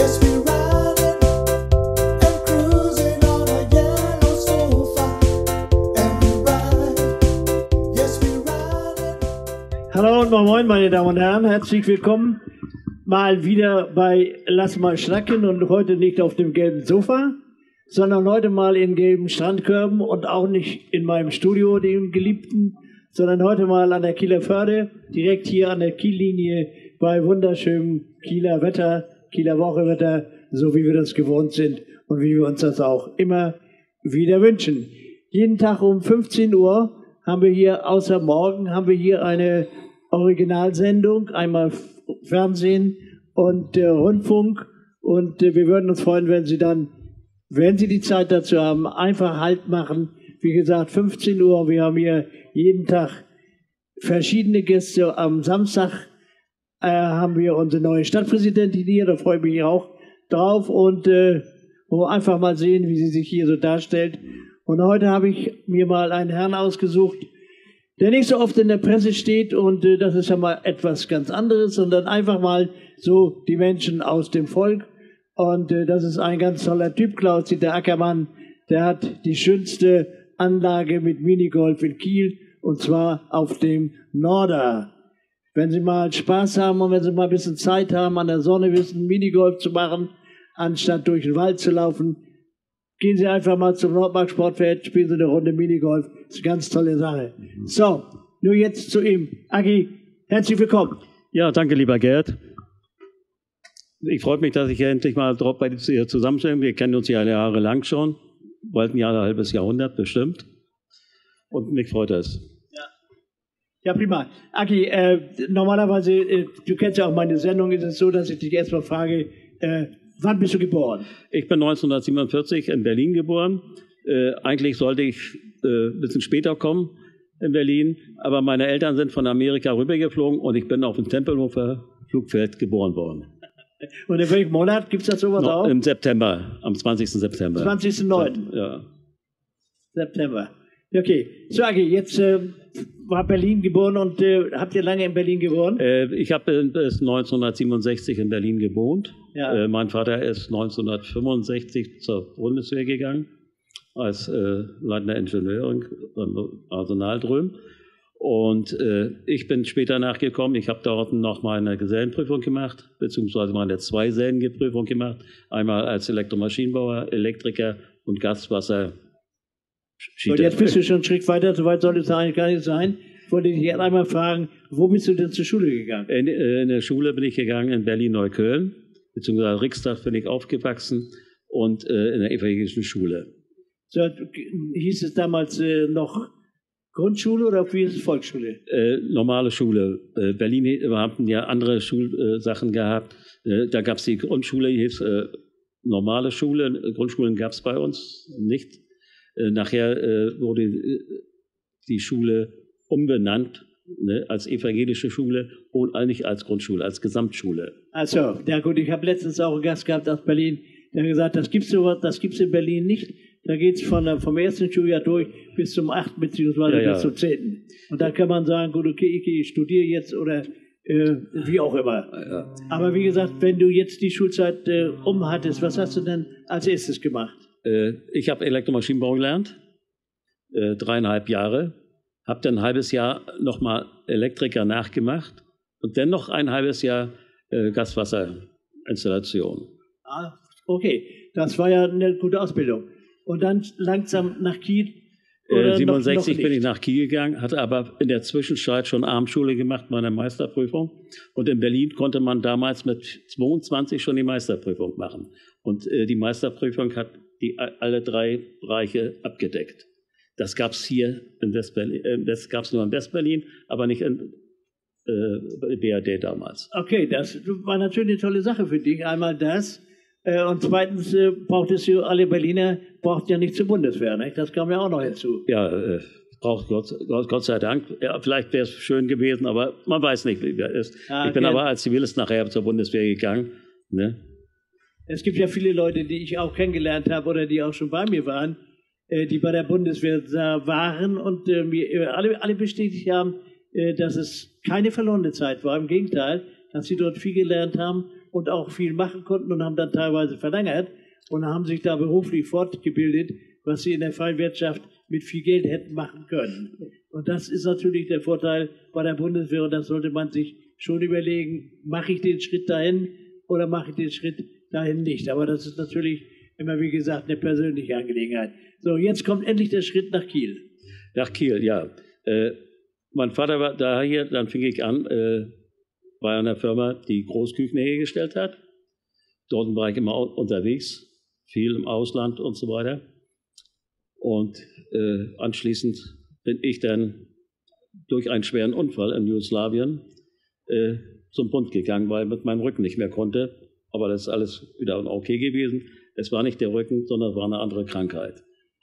Yes, we riding and cruising on a yellow sofa. And we ride. Yes, we riding. Hallo und moin, meine Damen und Herren, herzlich willkommen mal wieder bei Lass mal schnacken und heute nicht auf dem gelben Sofa, sondern heute mal in gelben Strandkörben und auch nicht in meinem Studio, dem Geliebten, sondern heute mal an der Kieler Förde, direkt hier an der Kiellinie bei wunderschönem Kieler Wetter, Kieler Wochewetter, so wie wir das gewohnt sind und wie wir uns das auch immer wieder wünschen. Jeden Tag um 15 Uhr haben wir hier, außer morgen, haben wir hier eine Originalsendung, einmal Fernsehen und Rundfunk. Und wir würden uns freuen, wenn Sie dann, wenn Sie die Zeit dazu haben, einfach Halt machen. Wie gesagt, 15 Uhr. Wir haben hier jeden Tag verschiedene Gäste. Am Samstag haben wir unsere neue Stadtpräsidentin hier. Da freue ich mich auch drauf. Und wollen wir einfach mal sehen, wie sie sich hier so darstellt. Und heute habe ich mir mal einen Herrn ausgesucht, der nicht so oft in der Presse steht, und das ist ja mal etwas ganz anderes, sondern einfach mal so die Menschen aus dem Volk. Und das ist ein ganz toller Typ, Klaus-Dieter Ackermann. Der hat die schönste Anlage mit Minigolf in Kiel, und zwar auf dem Norder. Wenn Sie mal Spaß haben und wenn Sie mal ein bisschen Zeit haben, an der Sonne ein bisschen Minigolf zu machen, anstatt durch den Wald zu laufen, gehen Sie einfach mal zum Nordmark Sportfeld, spielen Sie eine Runde Minigolf. Das ist eine ganz tolle Sache. So, nur jetzt zu ihm. Agi, herzlich willkommen. Ja, danke, lieber Gerd. Ich freue mich, dass ich endlich mal drauf bei dir zusammenstelle. Wir kennen uns ja jahrelang schon, bald ein halbes Jahrhundert bestimmt. Und mich freut das. Ja, prima. Agi, normalerweise, du kennst ja auch meine Sendung, ist es so, dass ich dich erstmal frage, wann bist du geboren? Ich bin 1947 in Berlin geboren. Eigentlich sollte ich ein bisschen später kommen in Berlin, aber meine Eltern sind von Amerika rübergeflogen und ich bin auf dem Tempelhofer Flugfeld geboren worden. Und in welchem Monat gibt es das sowas auch? Im September, am 20. September. 20.09. Ja. September. Okay. So, Agi, jetzt war Berlin geboren und habt ihr lange in Berlin gewohnt? Ich habe bis 1967 in Berlin gewohnt. Ja. Mein Vater ist 1965 zur Bundeswehr gegangen als leitender Ingenieur im Arsenal drüben. Und ich bin später nachgekommen. Ich habe dort noch meine Gesellenprüfung gemacht, beziehungsweise meine Zweisellenprüfung gemacht. Einmal als Elektromaschinenbauer, Elektriker und Gaswasser. Und jetzt bist du schon einen Schritt weiter, soweit soll es eigentlich gar nicht sein. Ich wollte dich einmal fragen, wo bist du denn zur Schule gegangen? In der Schule bin ich gegangen in Berlin-Neukölln, beziehungsweise Rixdorf bin ich aufgewachsen und in der evangelischen Schule. So, hieß es damals noch Grundschule oder wie ist es Volksschule? Normale Schule. Berlin, wir hatten ja andere Schulsachen gehabt. Da gab es die Grundschule, die hieß normale Schule. Grundschulen gab es bei uns nicht. Nachher wurde die Schule umbenannt, ne, als evangelische Schule und eigentlich als Grundschule, als Gesamtschule. Also, ja gut, ich habe letztens auch einen Gast gehabt aus Berlin, der hat gesagt, das gibt's in Berlin nicht. Da geht es vom ersten Schuljahr durch bis zum 8. beziehungsweise bis zum 10. Und da kann man sagen, gut, okay, ich studiere jetzt oder wie auch immer. Ja. Aber wie gesagt, wenn du jetzt die Schulzeit hattest, was hast du denn als erstes gemacht? Ich habe Elektromaschinenbau gelernt, 3,5 Jahre. Habe dann ein halbes Jahr nochmal Elektriker nachgemacht und dann noch ein halbes Jahr Gaswasserinstallation. Ah, okay, das war ja eine gute Ausbildung. Und dann langsam nach Kiel? 67 bin ich nach Kiel gegangen, hatte aber in der Zwischenzeit schon Abendschule gemacht, meine Meisterprüfung. Und in Berlin konnte man damals mit 22 schon die Meisterprüfung machen. Und die Meisterprüfung hat alle 3 Bereiche abgedeckt. Das gab es hier in Westberlin, das gab es nur in Westberlin, aber nicht in BRD damals. Okay, das war natürlich eine tolle Sache für dich. Einmal das. Und zweitens alle Berliner braucht ja nicht zur Bundeswehr, nicht? Das kam ja auch noch hinzu. Ja, braucht Gott sei Dank. Ja, vielleicht wäre es schön gewesen, aber man weiß nicht, wie es ist. Ich bin aber als Zivilist nachher zur Bundeswehr gegangen. Ne? Es gibt ja viele Leute, die ich auch kennengelernt habe oder die auch schon bei mir waren, die bei der Bundeswehr waren und mir alle bestätigt haben, dass es keine verlorene Zeit war. Im Gegenteil, dass sie dort viel gelernt haben und auch viel machen konnten und haben dann teilweise verlängert und haben sich da beruflich fortgebildet, was sie in der freien Wirtschaft mit viel Geld hätten machen können. Und das ist natürlich der Vorteil bei der Bundeswehr und das sollte man sich schon überlegen, mache ich den Schritt dahin oder mache ich den Schritt dahin nicht. Aber das ist natürlich immer, wie gesagt, eine persönliche Angelegenheit. So, jetzt kommt endlich der Schritt nach Kiel. Nach Kiel, ja. Mein Vater war da hier, dann fing ich an, bei einer Firma, die Großküchen hergestellt hat. Dort war ich immer unterwegs, viel im Ausland und so weiter. Und anschließend bin ich dann durch einen schweren Unfall in Jugoslawien zum Bund gegangen, weil ich mit meinem Rücken nicht mehr konnte. Aber das ist alles wieder okay gewesen. Es war nicht der Rücken, sondern es war eine andere Krankheit.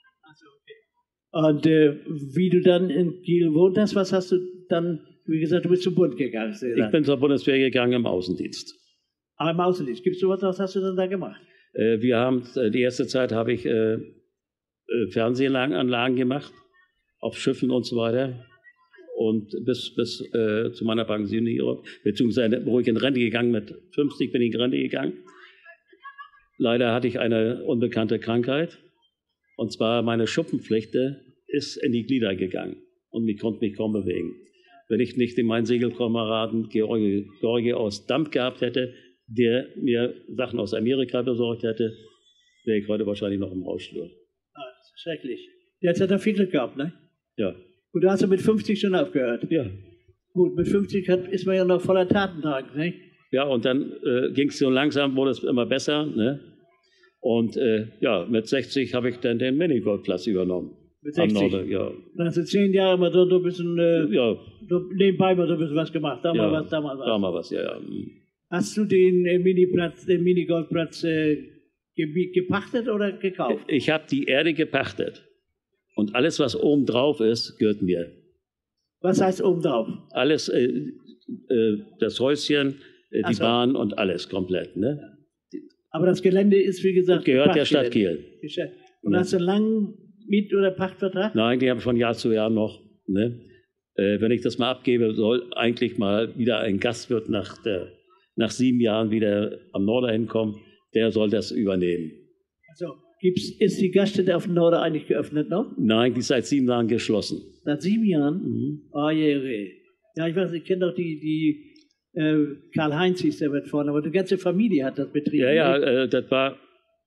Und wie du dann in Kiel wohnt hast, was hast du dann, wie gesagt, du bist zum Bund gegangen? Ich bin zur Bundeswehr gegangen im Außendienst. Ah, im Außendienst. Gibst du was hast du dann da gemacht? Wir haben, die erste Zeit habe ich Fernsehanlagen gemacht, auf Schiffen und so weiter. Und bis zu meiner Pensionierung, beziehungsweise wo ich in Rente gegangen, mit 50 bin ich in Rente gegangen. Leider hatte ich eine unbekannte Krankheit. Und zwar meine Schuppenflechte ist in die Glieder gegangen und ich konnte mich kaum bewegen. Wenn ich nicht meinen Segelkameraden Georgi aus Damp gehabt hätte, der mir Sachen aus Amerika besorgt hätte, wäre ich heute wahrscheinlich noch im Rollstuhl. Ah, das ist schrecklich. Jetzt hat er viel Glück gehabt, ne? Ja. Und da hast du mit 50 schon aufgehört? Ja. Gut, mit 50 ist man ja noch voller Tatendrang, ne? Ja, und dann ging es so langsam, wurde es immer besser, ne? Und ja, mit 60 habe ich dann den Minigolfplatz übernommen. Mit 60? Am Norden, ja. Dann hast du 10 Jahre mal so ein bisschen, Ja. nebenbei mal so ein bisschen was gemacht. Da mal Ja, was, da mal was. Da mal was, ja, ja. Hast du den Minigolfplatz gepachtet oder gekauft? Ich habe die Erde gepachtet. Und alles, was oben drauf ist, gehört mir. Was heißt obendrauf? Alles, das Häuschen, die Ach so. Bahn und alles komplett, ne? Aber das Gelände ist, wie gesagt, Gehört der Stadt Pachtgelände. Kiel. Und Ja. hast du einen langen Miet- oder Pachtvertrag? Nein, die haben von Jahr zu Jahr noch, ne? Wenn ich das mal abgebe, soll eigentlich mal wieder ein Gastwirt nach 7 Jahren wieder am Norder hinkommen, der soll das übernehmen. Also, ist die Gaststätte auf dem Norden eigentlich geöffnet noch? Nein, die ist seit 7 Jahren geschlossen. Seit 7 Jahren? Mhm. Ah, je. Ja, ich weiß, ich kenne doch die Karl-Heinz hieß der mit vorne, aber die ganze Familie hat das betrieben. Ja, ja, das war,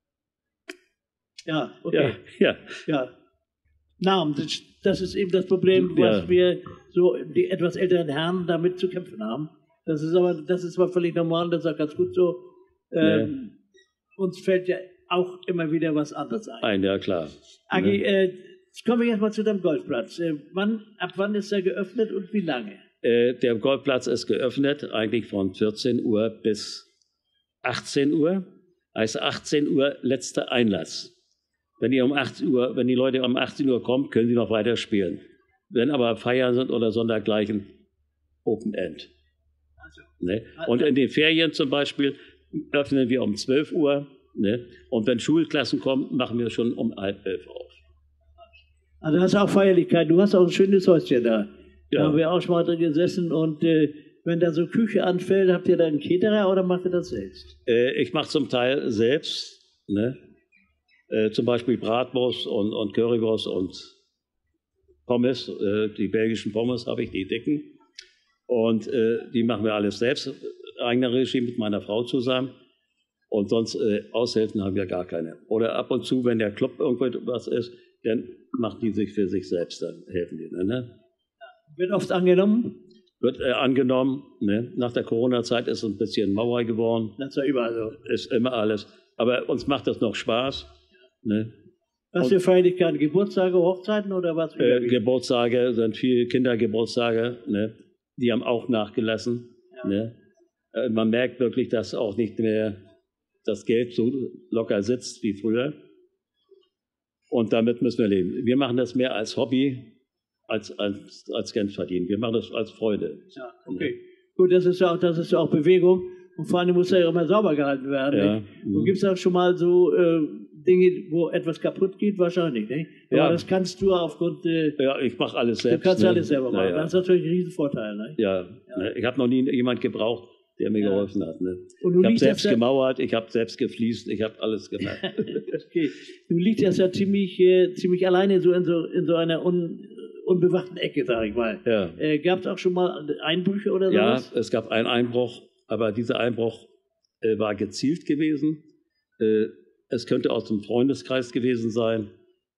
Ja, okay. ja. Ja. Na, das ist eben das Problem, was Ja. wir so die etwas älteren Herren damit zu kämpfen haben. Das ist aber völlig normal, das ist auch ganz gut so. Uns fällt ja auch immer wieder was anderes ein. Ja, klar. Agi, jetzt kommen wir jetzt mal zu deinem Golfplatz. Ab wann ist er geöffnet und wie lange? Der Golfplatz ist geöffnet, eigentlich von 14 Uhr bis 18 Uhr. Also 18 Uhr letzter Einlass. Wenn die Leute um 18 Uhr kommen, können sie noch weiter spielen. Wenn aber Feiern sind oder sondergleichen, Open End. Ne? Und in den Ferien zum Beispiel öffnen wir um 12 Uhr. Ne? Und wenn Schulklassen kommen, machen wir schon um 10:30 auf. Also hast du auch Feierlichkeit. Du hast auch ein schönes Häuschen da. Ja. Da haben wir auch schon mal drin gesessen und wenn da so Küche anfällt, habt ihr da einen Caterer oder macht ihr das selbst? Ich mache zum Teil selbst, ne? Zum Beispiel Bratwurst und Currywurst und Pommes. Die belgischen Pommes habe ich, die dicken. Und die machen wir alles selbst, eigener Regie mit meiner Frau zusammen. Und sonst Aushilfen haben wir gar keine. Oder ab und zu, wenn der Club irgendwas ist, dann machen die sich für sich selbst, dann helfen die. Ne? Wird oft angenommen? Wird angenommen. Ne? Nach der Corona-Zeit ist es ein bisschen Mauer geworden. Das ist ja überall so. Ist immer alles. Aber uns macht das noch Spaß. Ne? Was für Feierlichkeiten? Geburtstage, Hochzeiten oder was? Geburtstage sind viele Kindergeburtstage. Ne? Die haben auch nachgelassen. Ja. Ne? Man merkt wirklich, dass auch nicht mehr das Geld so locker sitzt wie früher. Und damit müssen wir leben. Wir machen das mehr als Hobby, als Geld verdienen. Wir machen das als Freude. Ja, okay. Ja. Gut, das ist ja auch Bewegung. Und vor allem muss ja immer sauber gehalten werden. Ja. Und gibt es auch schon mal so Dinge, wo etwas kaputt geht? Wahrscheinlich, nicht? Aber ja. Das kannst du aufgrund... ja, ich mache alles selbst. Du kannst alles selber machen. Ja. Das ist natürlich ein Riesenvorteil. Ne? Ja. Ne? Ich habe noch nie jemand gebraucht, der mir geholfen hat. Ne? Und ich habe selbst gemauert, ich habe selbst gefliest, ich habe alles gemacht. Okay. Nun liegt das ja ziemlich alleine so in so einer unbewachten Ecke, sage ich mal. Ja. Gab es auch schon mal Einbrüche oder sowas? Ja, es gab einen Einbruch, aber dieser Einbruch war gezielt gewesen. Es könnte aus dem Freundeskreis gewesen sein.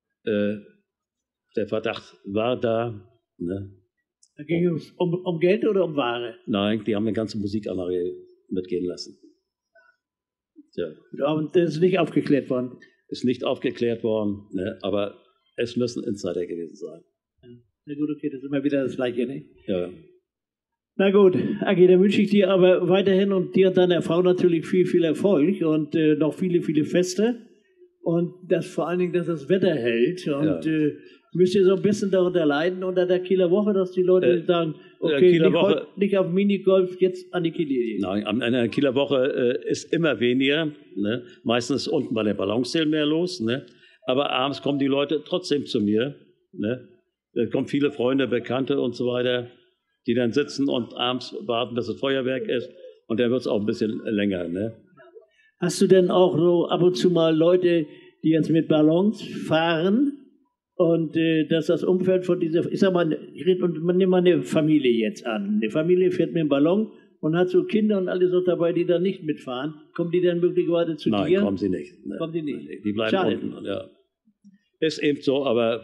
Der Verdacht war da. Ne? Da ging es um Geld oder um Ware? Nein, die haben eine ganze Musikanlage mitgehen lassen. Ja. Und das ist nicht aufgeklärt worden? Ist nicht aufgeklärt worden, ne? Aber es müssen Insider gewesen sein. Na gut, okay, das ist immer wieder das Gleiche, ne? Ja. Na gut, Agi, dann wünsche ich dir aber weiterhin und dir und deiner Frau natürlich viel, viel Erfolg und noch viele, viele Feste. Und das vor allen Dingen, dass das Wetter hält. Und müsst ihr so ein bisschen darunter leiden unter der Kieler Woche, dass die Leute sagen, okay, nicht auf Minigolf, jetzt an die Kieler. Nein, an einer Kieler Woche ist immer weniger. Ne? Meistens unten bei der Balancezähl mehr los. Ne? Aber abends kommen die Leute trotzdem zu mir. Ne? Da kommen viele Freunde, Bekannte und so weiter, die dann sitzen und abends warten, bis das Feuerwerk ist. Und dann wird es auch ein bisschen länger. Ne? Hast du denn auch so ab und zu mal Leute, die jetzt mit Ballons fahren und dass das Umfeld von dieser, ich sag mal, man nimmt mal eine Familie jetzt an. Eine Familie fährt mit einem Ballon und hat so Kinder und alle so dabei, die da nicht mitfahren. Kommen die dann möglicherweise zu dir? Nein, kommen sie nicht. Ne? Kommen die nicht? Die bleiben Schade. unten. Ja. Ist eben so, aber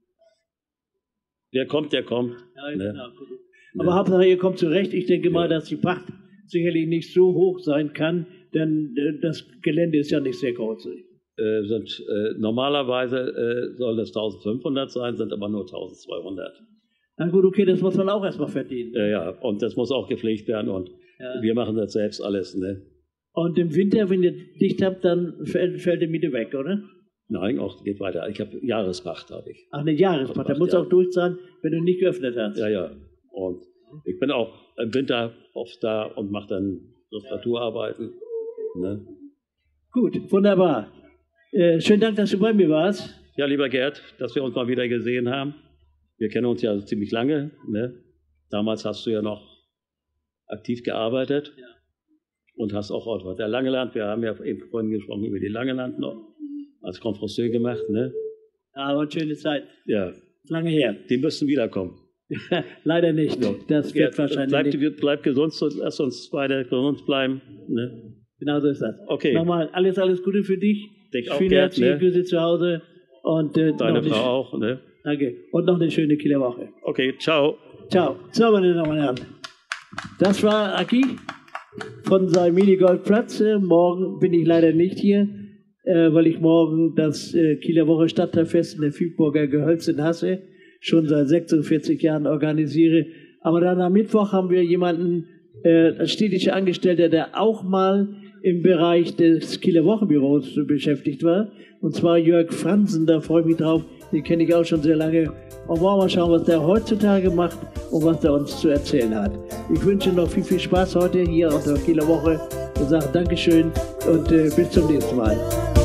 wer kommt, der kommt. Ja, ne? genau. Aber Hauptsache, ihr kommt zurecht. Ich denke mal, dass die Pacht sicherlich nicht so hoch sein kann, denn das Gelände ist ja nicht sehr groß. Normalerweise soll das 1500 sein, sind aber nur 1200. Na gut, okay, das muss man auch erstmal verdienen. Ja, und das muss auch gepflegt werden und wir machen das selbst alles. Ne? Und im Winter, wenn ihr dicht habt, dann fällt die Miete weg, oder? Nein, auch geht weiter. Ich habe Jahrespacht, habe ich. Ach, eine Jahrespacht, da muss auch durch sein, wenn du nicht geöffnet hast. Ja, ja. Und ich bin auch im Winter oft da und mache dann Reparaturarbeiten. Ne? Gut, wunderbar. Schönen Dank, dass du bei mir warst. Ja, lieber Gerd, dass wir uns mal wieder gesehen haben. Wir kennen uns ja ziemlich lange. Ne? Damals hast du ja noch aktiv gearbeitet und hast auch auf der Langeland, wir haben ja eben vorhin gesprochen über die Langeland noch, als Confrancier gemacht. Ne? Aber eine schöne Zeit. Ja. Lange her. Die müssen wiederkommen. Leider nicht. So. Das wird wahrscheinlich nicht. Bleib gesund, lass uns beide gesund bleiben. Ne? Genau so ist das. Okay. Nochmal alles Gute für dich. Viele herzliche Grüße zu Hause. Und, deine Frau auch. Ne? Danke. Und noch eine schöne Kieler Woche. Okay, ciao. Ciao. So, meine Damen und Herren. Das war Aki von seinem Minigolfplatz. Morgen bin ich leider nicht hier, weil ich morgen das Kieler Woche Stadtteilfest in der Fügburger Gehölz in Hasse schon seit 46 Jahren organisiere. Aber dann am Mittwoch haben wir jemanden, als städtischer Angestellter, der auch mal im Bereich des Kieler Wochenbüros beschäftigt war. Und zwar Jörg Franzen, da freue ich mich drauf. Den kenne ich auch schon sehr lange. Und wollen wir mal schauen, was der heutzutage macht und was er uns zu erzählen hat. Ich wünsche noch viel, viel Spaß heute hier auf der Kieler Woche und sage Dankeschön und bis zum nächsten Mal.